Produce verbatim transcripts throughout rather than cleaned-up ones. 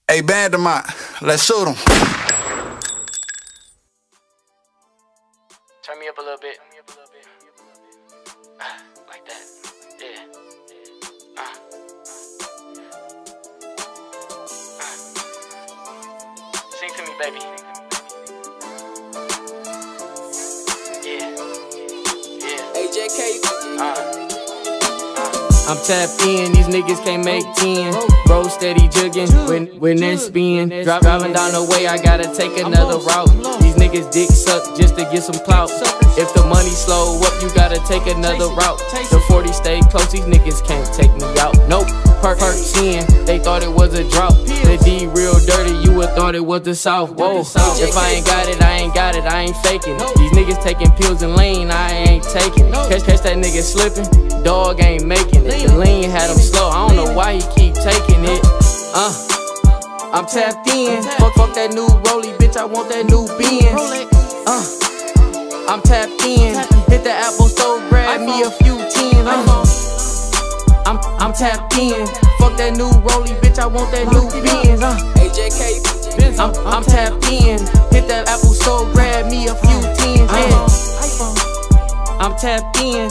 Hey, band them out. Let's shoot them. Turn me up a little bit. Like that. Yeah. Uh. Uh. Sing to me, baby. Yeah. Yeah. A J K. Uh. I'm tapped in, these niggas can't make ten. Bro steady jugging when, when they're spin. Drop, driving down the way, I gotta take another route. These niggas dick suck just to get some clout. If the money slow up, you gotta take another route. The forty stay close, these niggas can't take me out. Nope, perk, perk ten, they thought it was a drought. The D real dirty, you would thought it was the South. Whoa, if I ain't got it, I ain't got it, I ain't faking. These niggas taking pills and lean, I ain't taking. Catch, catch that nigga slipping, dog ain't making it. The lean had him slow, I don't know why he keep taking it. Uh, I'm tapped in, fuck, fuck that new rollie, bitch, I want that new Benz. Uh, I'm tapped in, hit the Apple store, grab me a few tens. Uh, I'm, I'm tapped in, fuck that new rollie, bitch, I want that new Benz. Uh, A J K. I'm, I'm tapped in, hit that Apple store, grab me a few tens. Yeah. I'm tapped in.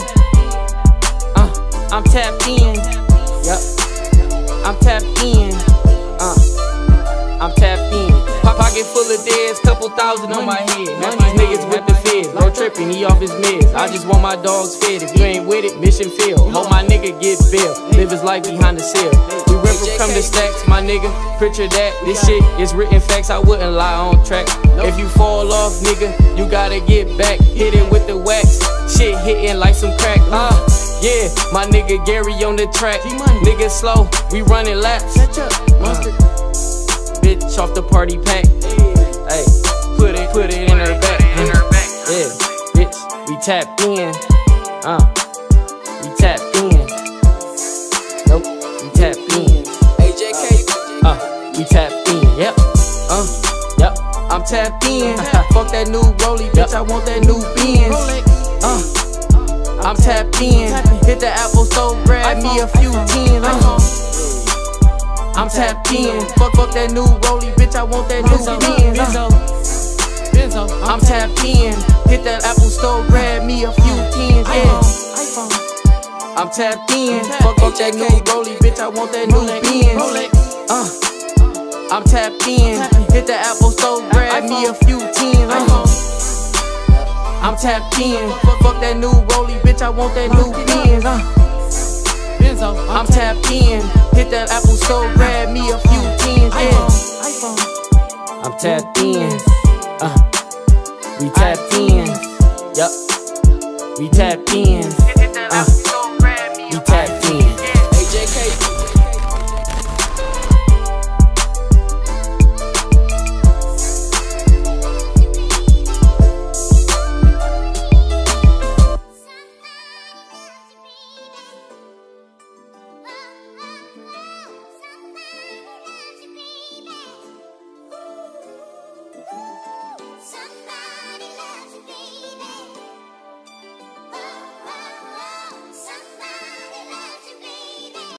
I'm tapped in, yup. I'm tapped in, uh. I'm tapped in. Pocket full of deads, couple thousand on my head. Now these niggas with the feds, bro tripping, he off his meds. I just want my dogs fed. If you ain't with it, mission failed. Hope my nigga get bail, live his life behind the cell. We rip from the stacks, my nigga. Picture that. This shit is written facts. I wouldn't lie on track. If you fall off, nigga, you gotta get back. Hit it with the wax. Shit hitting like some crack. Uh. Yeah, my nigga Gary on the track. Nigga slow, we running laps. Uh, bitch off the party pack. Hey, put it, put it in her back. In her back. Yeah, bitch, we tapped in. Uh, we tapped in. Nope, we tapped in. A J K. Uh, we tapped in. Yep. Uh, yep. I'm tapped in. Fuck that new rollie, bitch. I want that new Benz. Uh. I'm tapped in, hit the Apple store, grab me a few tens. Uh. I'm tapped in, fuck fuck that new rollie, bitch, I want that new Benz. Uh. I'm tapped in, hit that Apple store, grab me a few tens. Yeah. I'm tapped in, fuck fuck that new rollie, bitch, I want that new Benz. Uh. I'm tapped in, hit the Apple store, grab me a few tens. Uh. I'm tapped in, fuck, fuck that new rollie, bitch, I want that new Benz. Uh. I'm tapped in, hit that Apple store, grab me a few tens. Yeah. I'm tapped in, uh. We tapped in, yup. We tapped in.